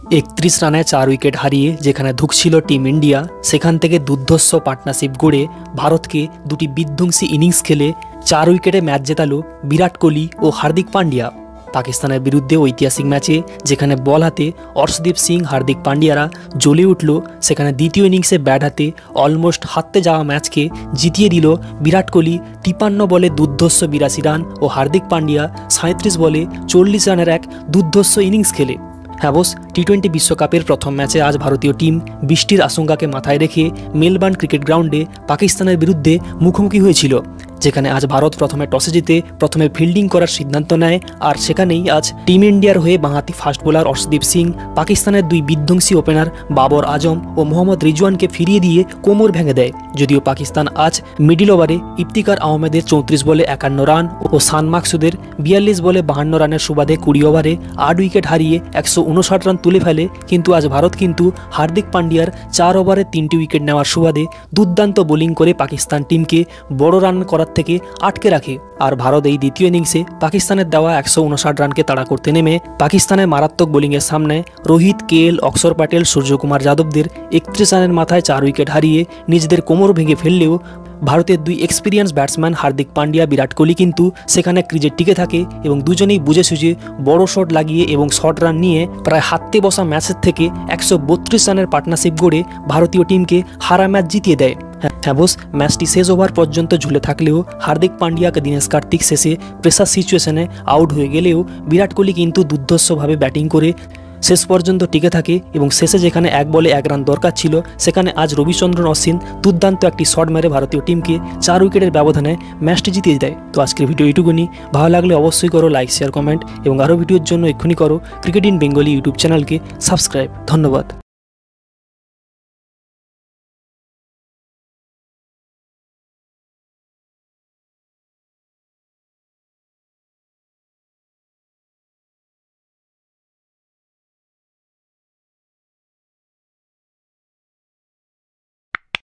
31 রানে 4 উইকেট হারিয়ে যেখানে ধুঁকছিল টিম ইন্ডিয়া, সেখান থেকে দুর্ধর্ষ পার্টনারশিপ গড়ে ভারতকে দুটি বিধ্বংসী ইনিংস খেলে 4 উইকেটে ম্যাচ জেতালো বিরাট কোহলি ও হার্দিক পান্ডিয়া। পাকিস্তানের বিরুদ্ধে ঐতিহাসিক ম্যাচে যেখানে বল হাতে অর্শদীপ সিং, হার্দিক পান্ডিয়ারা জ্বলে উঠল, সেখানে দ্বিতীয় ইনিংসে ব্যাট হাতে অলমোস্ট হারতে যাওয়া ম্যাচকে জিতিয়ে দিল বিরাট কোহলি 53 বলে দুর্ধর্ষ 82 রান ও হার্দিক পান্ডিয়া 37 বলে 40 রানের এক দুর্ধর্ষ ইনিংস খেলে। হ্যাঁ বস, টি-20 বিশ্বকাপের প্রথম ম্যাচে আজ ভারতীয় টিম বৃষ্টির আশঙ্কাকে মাথায় রেখে মেলবোর্ন ক্রিকেট গ্রাউন্ডে পাকিস্তানের বিরুদ্ধে মুখোমুখি হয়েছিল, যেখানে আজ ভারত প্রথমে টসে জিতে প্রথমে ফিল্ডিং করার সিদ্ধান্ত নেয়। আর সেখানেই আজ টিম ইন্ডিয়ার হয়ে বাঁহাতি ফাস্ট বোলার অর্শদীপ সিং পাকিস্তানের দুই বিধ্বংসী ওপেনার বাবর আজম ও মোহাম্মদ রিজওয়ানকে ফিরিয়ে দিয়ে কোমর ভেঙে দেয়। যদিও পাকিস্তান আজ মিডিল ওভারে ইফতিকার আহমেদের 34 বলে 51 রান ও সান মাকসুদের 42 বলে 52 রানের সুবাদে 20 ওভারে 8 উইকেট হারিয়ে 159 রান তুলে ফেলে। কিন্তু আজ ভারত কিন্তু হার্দিক পান্ডিয়ার 4 ওভারে 3টি উইকেট নেওয়ার সুবাদে দুর্দান্ত বোলিং করে পাকিস্তান টিমকে বড় রান করার থেকে আটকে রাখে। আর ভারত এই দ্বিতীয় ইনিংসে পাকিস্তানের দেওয়া 159 রানকে তাড়া করতে নেমে পাকিস্তানের মারাত্মক বোলিংয়ের সামনে রোহিত, কেএল, অক্ষর প্যাটেল, সূর্যকুমার যাদবদের 31 রানের মাথায় 4 উইকেট হারিয়ে নিজেদের কোমর ভেঙে ফেললেও ভারতের দুই এক্সপিরিয়েন্স ব্যাটসম্যান হার্দিক পান্ডিয়া, বিরাট কোহলি কিন্তু সেখানে ক্রিজে টিকে থাকে এবং দুজনেই বুঝে সুঝে বড় শট লাগিয়ে এবং শর্ট রান নিয়ে প্রায় হাততে বসা ম্যাচের থেকে 132 রানের পার্টনারশিপ গড়ে ভারতীয় টিমকে হারা ম্যাচ জিতিয়ে দেয়। হ্যাঁ বস, ম্যাচটি শেষ ওভার পর্যন্ত ঝুলে থাকলেও হার্দিক পান্ডিয়াকে দীনেশ কার্তিক শেষে প্রেসার সিচুয়েশনে আউট হয়ে গেলেও বিরাট কোহলি কিন্তু দুর্ধর্ষভাবে ব্যাটিং করে শেষ পর্যন্ত টিকে থাকে এবং শেষে যেখানে 1 বলে 1 রান দরকার ছিল, সেখানে আজ রবিচন্দ্রন অশ্বিন দুর্দান্ত একটি শট মেরে ভারতীয় টিমকে 4 উইকেটের ব্যবধানে ম্যাচটি জিতিয়ে দেয়। তো আজকের ভিডিও এইটুকুনি। ভালো লাগলে অবশ্যই করো লাইক, শেয়ার, কমেন্ট এবং আরও ভিডিওর জন্য এক্ষুনি করো ক্রিকেট ইন বেঙ্গলি ইউটিউব চ্যানেলকে সাবস্ক্রাইব। ধন্যবাদ।